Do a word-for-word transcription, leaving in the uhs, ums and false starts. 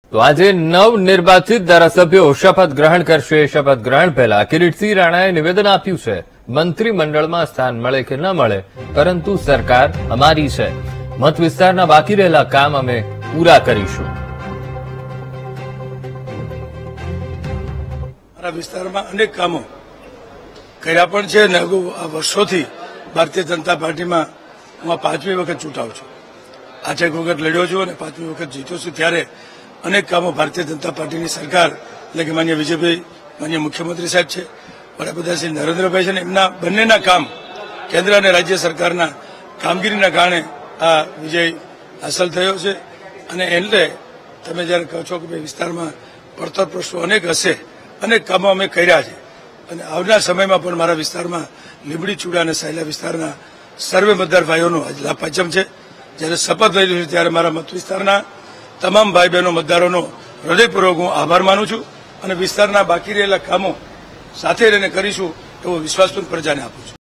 તો આજે નવ નિર્વાચિત ધારાસભ્યો શપથ ગ્રહણ કરશે। શપથ ગ્રહણ પહેલા કિરીટસિંહ રાણાએ નિવેદન આપ્યું છે, મંત્રીમંડળમાં સ્થાન મળે કે ન મળે, પરંતુ સરકાર અમારી છે। મત વિસ્તારના બાકી રહેલા કામ અમે પૂરા કરીશું। મારા વિસ્તારમાં અનેક કામો કર્યા પણ છે ને આ વર્ષોથી ભારતીય જનતા પાર્ટીમાં હું આ પાંચમી વખત ચૂંટાઉં છું। આઠેક વખત લડ્યો છું અને પાંચમી વખત જીત્યો છું। ત્યારે અનેક કામો ભારતીય જનતા પાર્ટીની સરકાર એટલે કે માન્ય વિજયભાઈ, માન્ય મુખ્યમંત્રી સાહેબ છે, વડાપ્રધાન શ્રી નરેન્દ્રભાઈ છે ને એમના બંનેના કામ, કેન્દ્ર અને રાજ્ય સરકારના કામગીરીના કારણે આ વિજય હાંસલ થયો છે। અને એટલે તમે જયારે કહો છો કે ભાઈ વિસ્તારમાં પડતર પ્રશ્નો અનેક હશે, અનેક કામો અમે કર્યા છે અને આવનાર સમયમાં પણ મારા વિસ્તારમાં લીંબડી ચુડા અને સાયલા વિસ્તારના સર્વે મતદાર ભાઈઓનો આજ લાભ પાંચમ છે। જ્યારે શપથ લઈ રહ્યું છે ત્યારે મારા મત વિસ્તારના તમામ ભાઈ બહેનો મતદારોનો હૃદયપૂર્વક હું આભાર માનું છું અને વિસ્તારના બાકી રહેલા કામો સાથે રહીને કરીશું એવો વિશ્વાસ પણ પ્રજાને આપું છું।